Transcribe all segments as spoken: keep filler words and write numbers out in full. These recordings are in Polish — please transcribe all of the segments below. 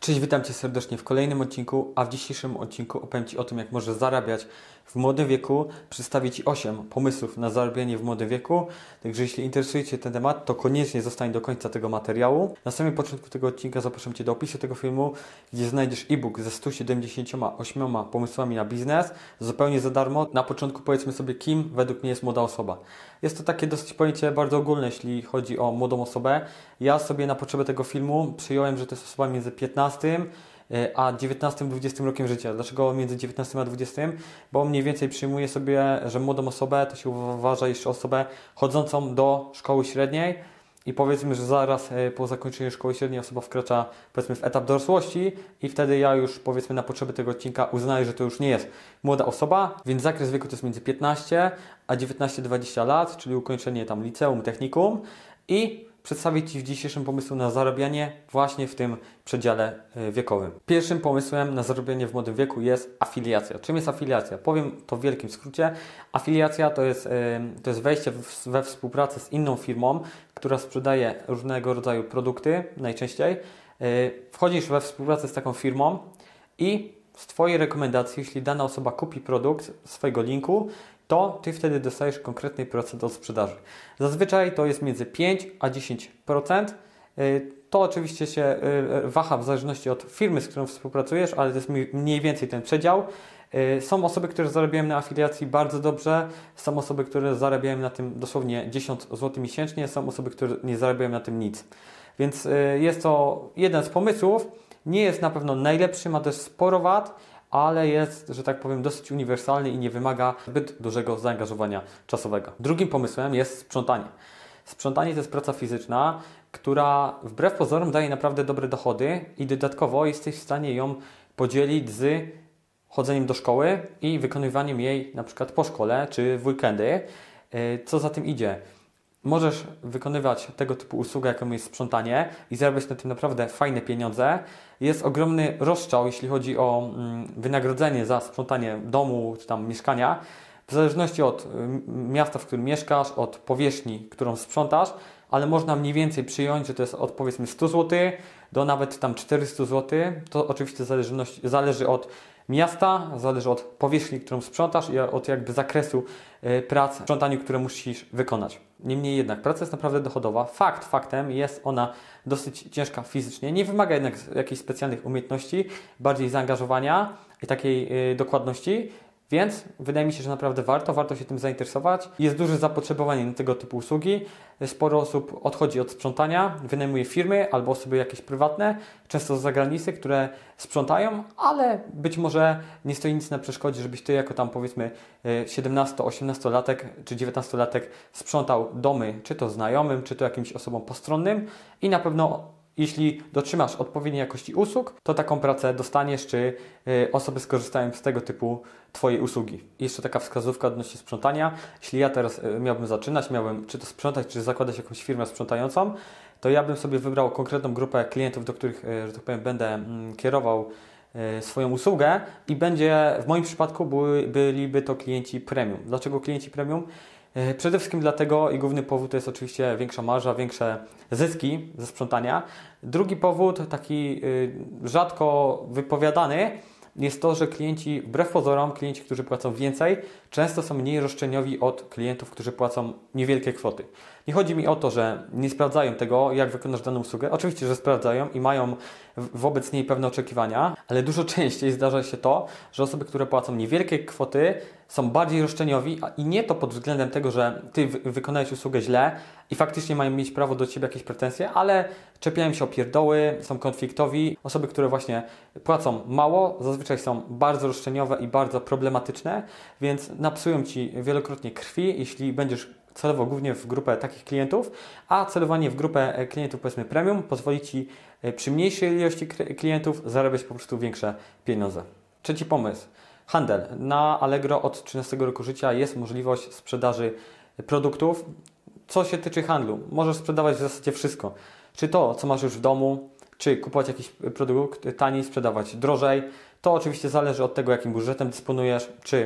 Cześć, witam Cię serdecznie w kolejnym odcinku, a w dzisiejszym odcinku opowiem Ci o tym, jak możesz zarabiać w młodym wieku. Przedstawię Ci osiem pomysłów na zarabianie w młodym wieku. Także jeśli interesuje Cię ten temat, to koniecznie zostań do końca tego materiału. Na samym początku tego odcinka zapraszam Cię do opisu tego filmu, gdzie znajdziesz e-book ze stu siedemdziesięcioma ośmioma pomysłami na biznes, zupełnie za darmo. Na początku powiedzmy sobie, kim według mnie jest młoda osoba. Jest to takie dosyć pojęcie bardzo ogólne, jeśli chodzi o młodą osobę. Ja sobie na potrzeby tego filmu przyjąłem, że to jest osoba między piętnastym a dziewiętnastym dwudziestym rokiem życia. Dlaczego między dziewiętnastym a dwudziestym? Bo mniej więcej przyjmuję sobie, że młodą osobę to się uważa jeszcze osobę chodzącą do szkoły średniej i powiedzmy, że zaraz po zakończeniu szkoły średniej osoba wkracza powiedzmy w etap dorosłości i wtedy ja już powiedzmy na potrzeby tego odcinka uznaję, że to już nie jest młoda osoba, więc zakres wieku to jest między piętnaście a dziewiętnaście dwadzieścia lat, czyli ukończenie tam liceum, technikum i przedstawię Ci w dzisiejszym pomysłu na zarabianie właśnie w tym przedziale wiekowym. Pierwszym pomysłem na zarabianie w młodym wieku jest afiliacja. Czym jest afiliacja? Powiem to w wielkim skrócie. Afiliacja to jest, to jest wejście we współpracę z inną firmą, która sprzedaje różnego rodzaju produkty najczęściej. Wchodzisz we współpracę z taką firmą i z Twojej rekomendacji, jeśli dana osoba kupi produkt z Twojego linku, to Ty wtedy dostajesz konkretny procent od sprzedaży. Zazwyczaj to jest między pięć a dziesięć procent. To oczywiście się waha w zależności od firmy, z którą współpracujesz, ale to jest mniej więcej ten przedział. Są osoby, które zarabiają na afiliacji bardzo dobrze, są osoby, które zarabiają na tym dosłownie dziesięć złotych miesięcznie, są osoby, które nie zarabiają na tym nic. Więc jest to jeden z pomysłów. Nie jest na pewno najlepszy, ma też sporo wad, ale jest, że tak powiem, dosyć uniwersalny i nie wymaga zbyt dużego zaangażowania czasowego. Drugim pomysłem jest sprzątanie. Sprzątanie to jest praca fizyczna, która wbrew pozorom daje naprawdę dobre dochody i dodatkowo jesteś w stanie ją podzielić z chodzeniem do szkoły i wykonywaniem jej na przykład po szkole czy w weekendy. Co za tym idzie? Możesz wykonywać tego typu usługę, jaką jest sprzątanie i zarabiać na tym naprawdę fajne pieniądze. Jest ogromny rozstrzał, jeśli chodzi o mm, wynagrodzenie za sprzątanie domu czy tam mieszkania. W zależności od y, miasta, w którym mieszkasz, od powierzchni, którą sprzątasz, ale można mniej więcej przyjąć, że to jest od powiedzmy stu złotych do nawet tam czterystu złotych. To oczywiście zależności, zależy od miasta, zależy od powierzchni, którą sprzątasz i od jakby zakresu y, prac w sprzątaniu, które musisz wykonać. Niemniej jednak praca jest naprawdę dochodowa. Fakt faktem jest ona dosyć ciężka fizycznie. Nie wymaga jednak jakichś specjalnych umiejętności, bardziej zaangażowania i takiej y, dokładności. Więc wydaje mi się, że naprawdę warto, warto się tym zainteresować. Jest duże zapotrzebowanie na tego typu usługi. Sporo osób odchodzi od sprzątania, wynajmuje firmy albo osoby jakieś prywatne, często z zagranicy, które sprzątają, ale być może nie stoi nic na przeszkodzie, żebyś Ty jako tam powiedzmy siedemnasto osiemnastolatek czy dziewiętnastolatek sprzątał domy, czy to znajomym, czy to jakimś osobom postronnym i na pewno jeśli dotrzymasz odpowiedniej jakości usług, to taką pracę dostaniesz, czy y, osoby skorzystają z tego typu Twojej usługi. I jeszcze taka wskazówka odnośnie sprzątania. Jeśli ja teraz y, miałbym zaczynać, miałbym czy to sprzątać, czy zakładać jakąś firmę sprzątającą, to ja bym sobie wybrał konkretną grupę klientów, do których, y, że tak powiem, będę y, kierował y, swoją usługę i będzie, w moim przypadku były, byliby to klienci premium. Dlaczego klienci premium? Przede wszystkim dlatego i główny powód to jest oczywiście większa marża, większe zyski ze sprzątania. Drugi powód, taki rzadko wypowiadany, jest to, że klienci, wbrew pozorom, klienci, którzy płacą więcej, często są mniej roszczeniowi od klientów, którzy płacą niewielkie kwoty. Nie chodzi mi o to, że nie sprawdzają tego, jak wykonasz daną usługę. Oczywiście, że sprawdzają i mają wobec niej pewne oczekiwania, ale dużo częściej zdarza się to, że osoby, które płacą niewielkie kwoty, są bardziej roszczeniowi a i nie to pod względem tego, że Ty wykonałeś usługę źle i faktycznie mają mieć prawo do Ciebie jakieś pretensje, ale czepiają się o pierdoły, są konfliktowi. Osoby, które właśnie płacą mało, zazwyczaj są bardzo roszczeniowe i bardzo problematyczne, więc napsują Ci wielokrotnie krwi, jeśli będziesz celowo głównie w grupę takich klientów, a celowanie w grupę klientów powiedzmy premium pozwoli Ci przy mniejszej ilości klientów zarabiać po prostu większe pieniądze. Trzeci pomysł. Handel. Na Allegro od trzynastego roku życia jest możliwość sprzedaży produktów. Co się tyczy handlu, możesz sprzedawać w zasadzie wszystko. Czy to, co masz już w domu, czy kupować jakiś produkt taniej, sprzedawać drożej. To oczywiście zależy od tego, jakim budżetem dysponujesz, czy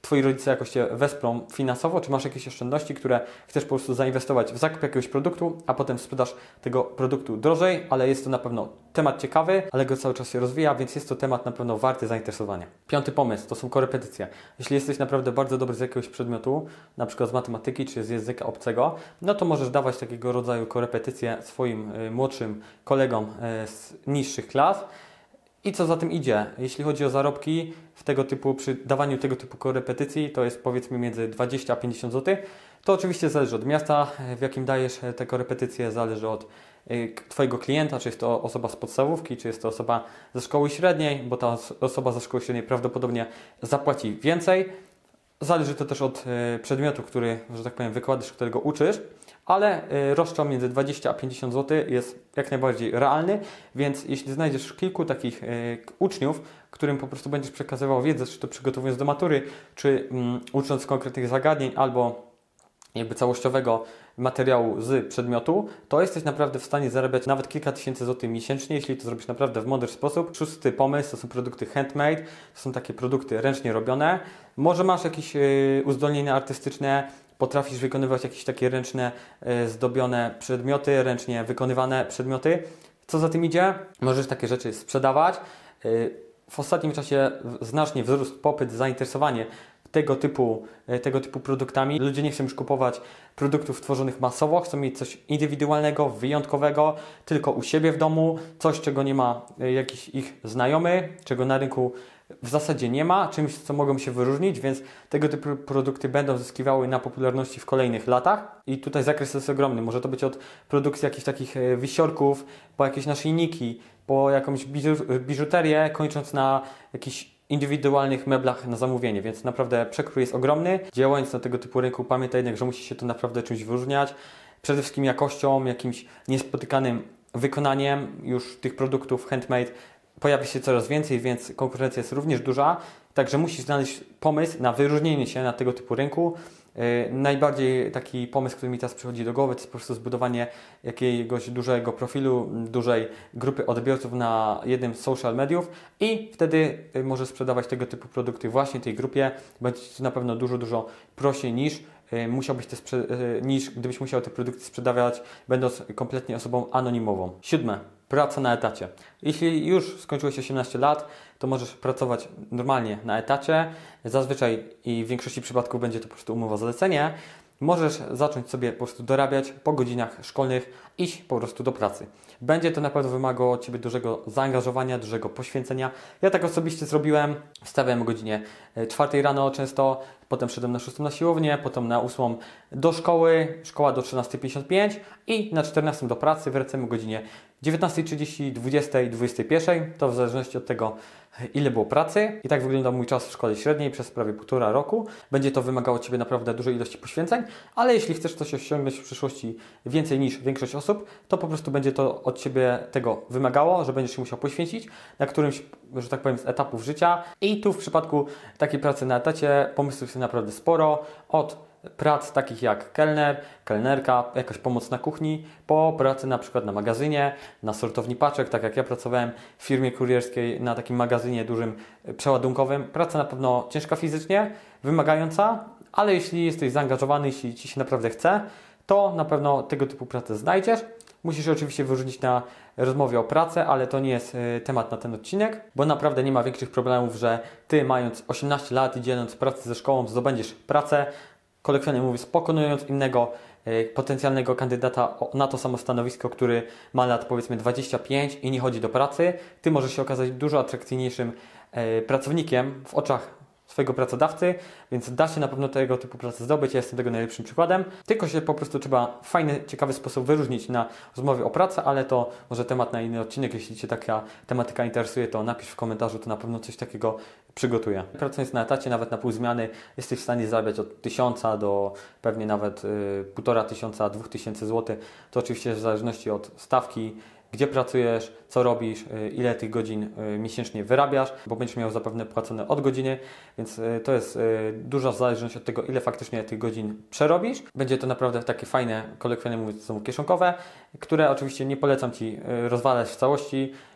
Twoi rodzice jakoś Cię wesprą finansowo, czy masz jakieś oszczędności, które chcesz po prostu zainwestować w zakup jakiegoś produktu, a potem sprzedaż tego produktu drożej, ale jest to na pewno temat ciekawy, ale go cały czas się rozwija, więc jest to temat na pewno warty zainteresowania. Piąty pomysł to są korepetycje. Jeśli jesteś naprawdę bardzo dobry z jakiegoś przedmiotu, na przykład z matematyki czy z języka obcego, no to możesz dawać takiego rodzaju korepetycje swoim y, młodszym kolegom y, z niższych klas. I co za tym idzie? Jeśli chodzi o zarobki w tego typu, przy dawaniu tego typu korepetycji, to jest powiedzmy między dwadzieścia a pięćdziesiąt złotych. To oczywiście zależy od miasta, w jakim dajesz te korepetycje, zależy od y, Twojego klienta, czy jest to osoba z podstawówki, czy jest to osoba ze szkoły średniej, bo ta osoba ze szkoły średniej prawdopodobnie zapłaci więcej. Zależy to też od y, przedmiotu, który, że tak powiem, wykładasz, którego uczysz, ale y, roszczał między dwadzieścia a pięćdziesiąt złotych jest jak najbardziej realny, więc jeśli znajdziesz kilku takich y, uczniów, którym po prostu będziesz przekazywał wiedzę, czy to przygotowując do matury, czy mm, ucząc konkretnych zagadnień, albo jakby całościowego materiału z przedmiotu, to jesteś naprawdę w stanie zarabiać nawet kilka tysięcy złotych miesięcznie, jeśli to zrobisz naprawdę w mądry sposób. Szósty pomysł to są produkty handmade, to są takie produkty ręcznie robione. Może masz jakieś yy, uzdolnienia artystyczne, potrafisz wykonywać jakieś takie ręczne, yy, zdobione przedmioty, ręcznie wykonywane przedmioty. Co za tym idzie? Możesz takie rzeczy sprzedawać. Yy, w ostatnim czasie znacznie wzrósł popyt, zainteresowanie tego typu, tego typu produktami. Ludzie nie chcą już kupować produktów tworzonych masowo, chcą mieć coś indywidualnego, wyjątkowego, tylko u siebie w domu, coś, czego nie ma jakiś ich znajomy, czego na rynku w zasadzie nie ma, czymś, co mogą się wyróżnić, więc tego typu produkty będą zyskiwały na popularności w kolejnych latach. I tutaj zakres jest ogromny. Może to być od produkcji jakichś takich wisiorków, po jakieś naszyjniki, po jakąś biżuterię, kończąc na jakichś indywidualnych meblach na zamówienie, więc naprawdę przekrój jest ogromny. Działając na tego typu rynku, pamiętaj jednak, że musi się to naprawdę czymś wyróżniać. Przede wszystkim jakością, jakimś niespotykanym wykonaniem już tych produktów handmade pojawi się coraz więcej, więc konkurencja jest również duża. Także musisz znaleźć pomysł na wyróżnienie się na tego typu rynku. Yy, najbardziej taki pomysł, który mi teraz przychodzi do głowy, to jest po prostu zbudowanie jakiegoś dużego profilu, dużej grupy odbiorców na jednym z social mediów i wtedy yy, możesz sprzedawać tego typu produkty właśnie tej grupie. Będzie to na pewno dużo, dużo prościej niż yy, musiałbyś te sprze- yy, niż gdybyś musiał te produkty sprzedawać, będąc kompletnie osobą anonimową. Siódme. Praca na etacie. Jeśli już skończyłeś osiemnaście lat, to możesz pracować normalnie na etacie. Zazwyczaj i w większości przypadków będzie to po prostu umowa zlecenie. Możesz zacząć sobie po prostu dorabiać po godzinach szkolnych, iść po prostu do pracy. Będzie to na pewno wymagało od Ciebie dużego zaangażowania, dużego poświęcenia. Ja tak osobiście zrobiłem. Wstawiałem o godzinie czwartej rano często, potem szedłem na szóstą na siłownię, potem na ósmą do szkoły, szkoła do trzynastej pięćdziesiąt pięć i na czternastą do pracy. Wracamy o godzinie dziewiętnastej trzydzieści, dwudziestej, dwudziestej pierwszej. To w zależności od tego, ile było pracy. I tak wyglądał mój czas w szkole średniej przez prawie półtora roku. Będzie to wymagało od Ciebie naprawdę dużej ilości poświęceń, ale jeśli chcesz coś osiągnąć w przyszłości więcej niż większość osób, to po prostu będzie to od Ciebie tego wymagało, że będziesz się musiał poświęcić na którymś, że tak powiem, z etapów życia. I tu w przypadku takiej pracy na etacie pomysłów jest naprawdę sporo. Od prac takich jak kelner, kelnerka, jakaś pomoc na kuchni, po pracy na przykład na magazynie, na sortowni paczek, tak jak ja pracowałem w firmie kurierskiej na takim magazynie dużym, przeładunkowym. Praca na pewno ciężka fizycznie, wymagająca, ale jeśli jesteś zaangażowany, jeśli Ci się naprawdę chce, to na pewno tego typu pracę znajdziesz. Musisz oczywiście wyróżnić na rozmowie o pracę, ale to nie jest y, temat na ten odcinek, bo naprawdę nie ma większych problemów, że Ty mając osiemnaście lat i dzieląc pracę ze szkołą zdobędziesz pracę, kolokwialnie mówiąc, pokonując innego y, potencjalnego kandydata o, na to samo stanowisko, który ma lat powiedzmy dwadzieścia pięć i nie chodzi do pracy. Ty możesz się okazać dużo atrakcyjniejszym y, pracownikiem w oczach swojego pracodawcy, więc da się na pewno tego typu pracę zdobyć. Ja jestem tego najlepszym przykładem. Tylko się po prostu trzeba w fajny, ciekawy sposób wyróżnić na rozmowie o pracę, ale to może temat na inny odcinek. Jeśli Cię taka tematyka interesuje, to napisz w komentarzu, to na pewno coś takiego przygotuję. Pracując na etacie, nawet na pół zmiany, jesteś w stanie zarabiać od tysiąca do pewnie nawet y, półtora tysiąca, dwóch tysięcy złotych. To oczywiście w zależności od stawki, gdzie pracujesz, co robisz, ile tych godzin miesięcznie wyrabiasz, bo będziesz miał zapewne płacone od godziny, więc to jest duża zależność od tego, ile faktycznie tych godzin przerobisz. Będzie to naprawdę takie fajne, kolokwialnie mówiąc, są kieszonkowe, które oczywiście nie polecam Ci rozwalać w całości,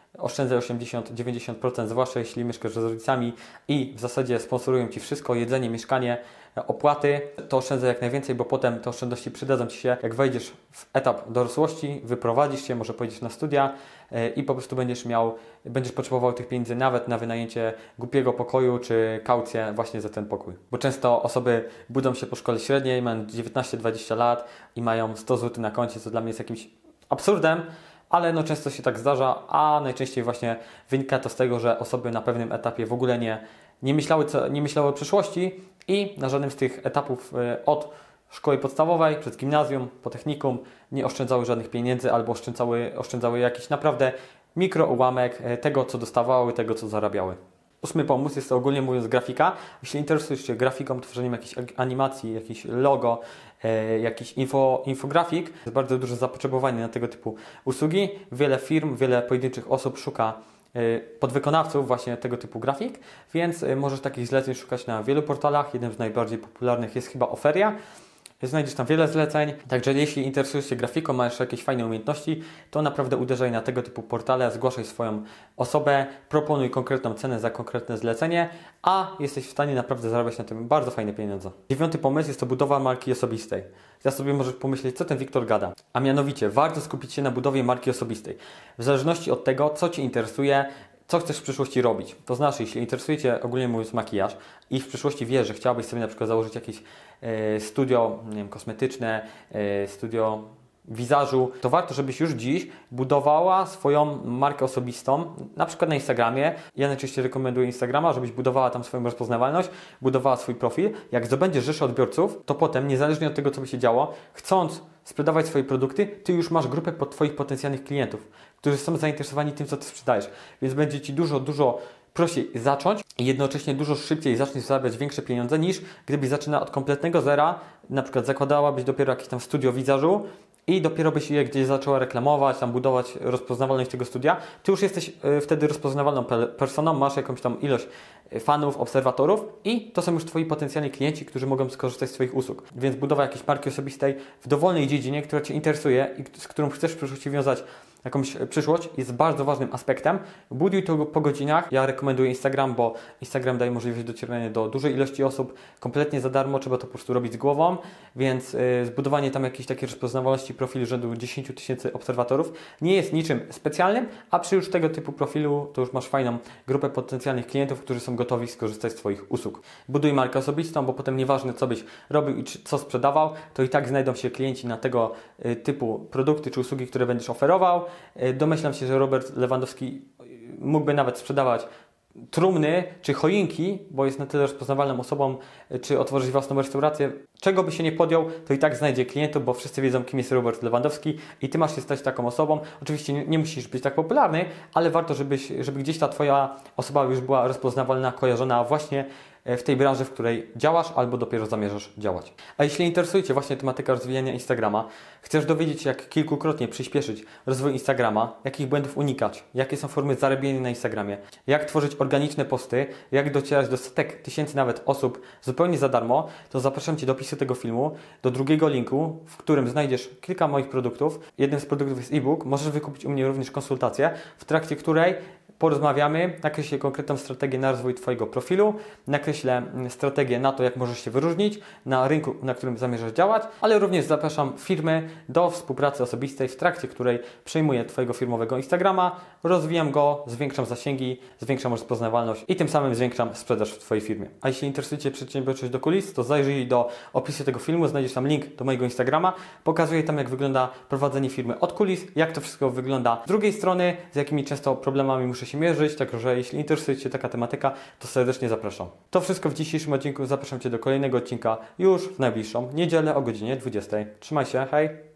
oszczędzaj osiemdziesiąt do dziewięćdziesięciu procent, zwłaszcza jeśli mieszkasz z rodzicami i w zasadzie sponsorują Ci wszystko, jedzenie, mieszkanie, opłaty, to oszczędzaj jak najwięcej, bo potem te oszczędności przydadzą Ci się, jak wejdziesz w etap dorosłości, wyprowadzisz się, może pojedziesz na studia i po prostu będziesz miał, będziesz potrzebował tych pieniędzy nawet na wynajęcie głupiego pokoju, czy kaucję właśnie za ten pokój. Bo często osoby budzą się po szkole średniej, mają dziewiętnaście dwadzieścia lat i mają sto złotych na koncie, co dla mnie jest jakimś absurdem, ale no często się tak zdarza, a najczęściej właśnie wynika to z tego, że osoby na pewnym etapie w ogóle nie, nie, myślały, co, nie myślały o przyszłości i na żadnym z tych etapów y, od szkoły podstawowej, przez gimnazjum, po technikum nie oszczędzały żadnych pieniędzy albo oszczędzały, oszczędzały jakiś naprawdę mikro ułamek y, tego, co dostawały, tego, co zarabiały. Ósmy pomysł jest to ogólnie mówiąc grafika. Jeśli interesujesz się grafiką, tworzeniem jakiejś animacji, jakiś logo, e, jakiś info, infografik, jest bardzo duże zapotrzebowanie na tego typu usługi. Wiele firm, wiele pojedynczych osób szuka e, podwykonawców właśnie tego typu grafik, więc e, możesz takich zleceń szukać na wielu portalach. Jednym z najbardziej popularnych jest chyba Oferia. Znajdziesz tam wiele zleceń, także jeśli interesujesz się grafiką, masz jakieś fajne umiejętności, to naprawdę uderzaj na tego typu portale, zgłaszaj swoją osobę, proponuj konkretną cenę za konkretne zlecenie, a jesteś w stanie naprawdę zarabiać na tym bardzo fajne pieniądze. Dziewiąty pomysł jest to budowa marki osobistej. Ja sobie możesz pomyśleć, co ten Wiktor gada. A mianowicie, warto skupić się na budowie marki osobistej. W zależności od tego, co Cię interesuje, co chcesz w przyszłości robić. To znaczy, jeśli interesuje Cię ogólnie mówiąc makijaż i w przyszłości wiesz, że chciałbyś sobie na przykład założyć jakieś e, studio nie wiem, kosmetyczne, e, studio wizażu, to warto, żebyś już dziś budowała swoją markę osobistą, na przykład na Instagramie. Ja najczęściej rekomenduję Instagrama, żebyś budowała tam swoją rozpoznawalność, budowała swój profil. Jak zdobędziesz rzeszę odbiorców, to potem, niezależnie od tego, co by się działo, chcąc sprzedawać swoje produkty, Ty już masz grupę pod Twoich potencjalnych klientów, którzy są zainteresowani tym, co Ty sprzedajesz. Więc będzie Ci dużo, dużo prościej zacząć i jednocześnie dużo szybciej zaczniesz zarabiać większe pieniądze niż gdybyś zaczynała od kompletnego zera, na przykład zakładałabyś dopiero jakieś tam studio wizażu i dopiero byś je gdzieś zaczęła reklamować, tam budować rozpoznawalność tego studia, Ty już jesteś y, wtedy rozpoznawalną personą, masz jakąś tam ilość fanów, obserwatorów i to są już Twoi potencjalni klienci, którzy mogą skorzystać z Twoich usług. Więc budowa jakiejś marki osobistej w dowolnej dziedzinie, która Cię interesuje i z którą chcesz w przyszłości wiązać jakąś przyszłość, jest bardzo ważnym aspektem. Buduj to po godzinach. Ja rekomenduję Instagram, bo Instagram daje możliwość docierania do dużej ilości osób kompletnie za darmo, trzeba to po prostu robić z głową, więc yy, zbudowanie tam jakiejś takiej rozpoznawalności profilu rzędu dziesięć tysięcy obserwatorów nie jest niczym specjalnym, a przy już tego typu profilu to już masz fajną grupę potencjalnych klientów, którzy są gotowi skorzystać z Twoich usług. Buduj markę osobistą, bo potem nieważne co byś robił i czy, co sprzedawał, to i tak znajdą się klienci na tego yy, typu produkty czy usługi, które będziesz oferował. Domyślam się, że Robert Lewandowski mógłby nawet sprzedawać trumny czy choinki, bo jest na tyle rozpoznawalną osobą, czy otworzyć własną restaurację. Czego by się nie podjął, to i tak znajdzie klientów, bo wszyscy wiedzą, kim jest Robert Lewandowski i Ty masz się stać taką osobą. Oczywiście nie, nie musisz być tak popularny, ale warto, żebyś, żeby gdzieś ta Twoja osoba już była rozpoznawalna, kojarzona właśnie w tej branży, w której działasz albo dopiero zamierzasz działać. A jeśli interesuje Cię właśnie tematyka rozwijania Instagrama, chcesz dowiedzieć się, jak kilkukrotnie przyspieszyć rozwój Instagrama, jakich błędów unikać, jakie są formy zarabiania na Instagramie, jak tworzyć organiczne posty, jak docierać do setek tysięcy nawet osób zupełnie za darmo, to zapraszam Cię do opisu tego filmu, do drugiego linku, w którym znajdziesz kilka moich produktów. Jednym z produktów jest e-book, możesz wykupić u mnie również konsultację, w trakcie której porozmawiamy, nakreślę konkretną strategię na rozwój Twojego profilu, nakreślę strategię na to, jak możesz się wyróżnić na rynku, na którym zamierzasz działać, ale również zapraszam firmy do współpracy osobistej, w trakcie której przejmuję Twojego firmowego Instagrama, rozwijam go, zwiększam zasięgi, zwiększam rozpoznawalność i tym samym zwiększam sprzedaż w Twojej firmie. A jeśli interesuje Cię przedsiębiorczość do kulis, to zajrzyj do opisu tego filmu, znajdziesz tam link do mojego Instagrama, pokazuję tam, jak wygląda prowadzenie firmy od kulis, jak to wszystko wygląda z drugiej strony, z jakimi często problemami muszę się mierzyć, także jeśli interesuje Cię taka tematyka, to serdecznie zapraszam. To wszystko w dzisiejszym odcinku, zapraszam Cię do kolejnego odcinka już w najbliższą niedzielę o godzinie dwudziestej. Trzymaj się, hej!